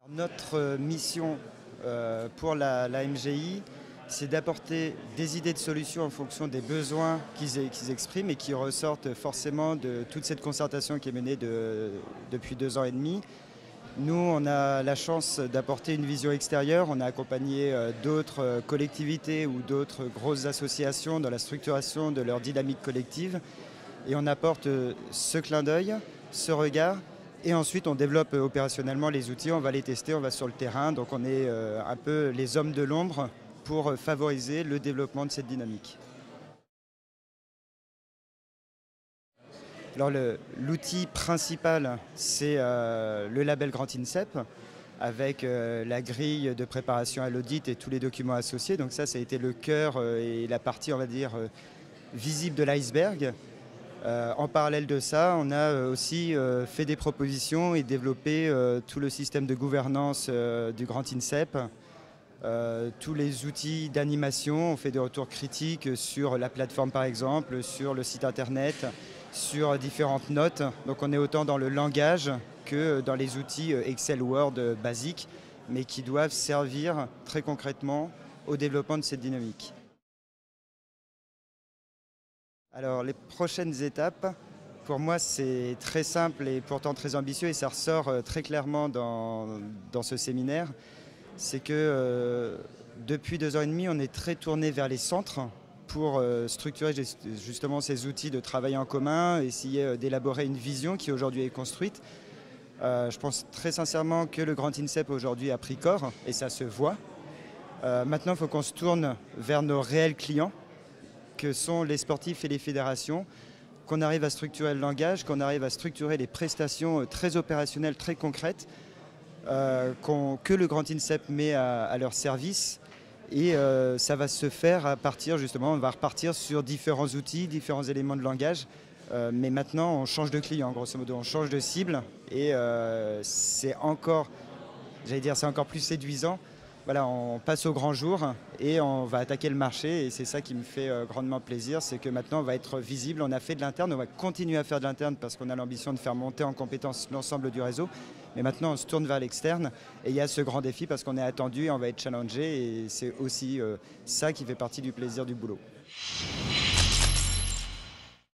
Notre mission pour la MGI, c'est d'apporter des idées de solutions en fonction des besoins qu'ils expriment et qui ressortent forcément de toute cette concertation qui est menée depuis 2 ans et demi. Nous, on a la chance d'apporter une vision extérieure. On a accompagné d'autres collectivités ou d'autres grosses associations dans la structuration de leur dynamique collective. Et on apporte ce clin d'œil, ce regard. Et ensuite, on développe opérationnellement les outils, on va les tester, on va sur le terrain. Donc on est un peu les hommes de l'ombre pour favoriser le développement de cette dynamique. Alors l'outil principal, c'est le label Grand INSEP, avec la grille de préparation à l'audit et tous les documents associés. Donc ça a été le cœur et la partie, on va dire, visible de l'iceberg. En parallèle de ça, on a aussi fait des propositions et développé tout le système de gouvernance du Grand INSEP, tous les outils d'animation. On fait des retours critiques sur la plateforme par exemple, sur le site internet, sur différentes notes. Donc on est autant dans le langage que dans les outils Excel, Word basiques, mais qui doivent servir très concrètement au développement de cette dynamique. Alors les prochaines étapes, pour moi c'est très simple et pourtant très ambitieux et ça ressort très clairement dans ce séminaire. C'est que depuis 2 ans et demi, on est très tourné vers les centres pour structurer justement ces outils de travail en commun, essayer d'élaborer une vision qui aujourd'hui est construite. Je pense très sincèrement que le Grand INSEP aujourd'hui a pris corps et ça se voit. Maintenant, il faut qu'on se tourne vers nos réels clients, que sont les sportifs et les fédérations, qu'on arrive à structurer le langage, qu'on arrive à structurer les prestations très opérationnelles, très concrètes, que le Grand INSEP met à leur service. Et ça va se faire à partir, justement, on va repartir sur différents outils, différents éléments de langage. Mais maintenant, on change de client, grosso modo, on change de cible. Et c'est encore, c'est encore plus séduisant. Voilà, on passe au grand jour et on va attaquer le marché et c'est ça qui me fait grandement plaisir, c'est que maintenant on va être visible, on a fait de l'interne, on va continuer à faire de l'interne parce qu'on a l'ambition de faire monter en compétence l'ensemble du réseau, mais maintenant on se tourne vers l'externe et il y a ce grand défi parce qu'on est attendu et on va être challengé et c'est aussi ça qui fait partie du plaisir du boulot.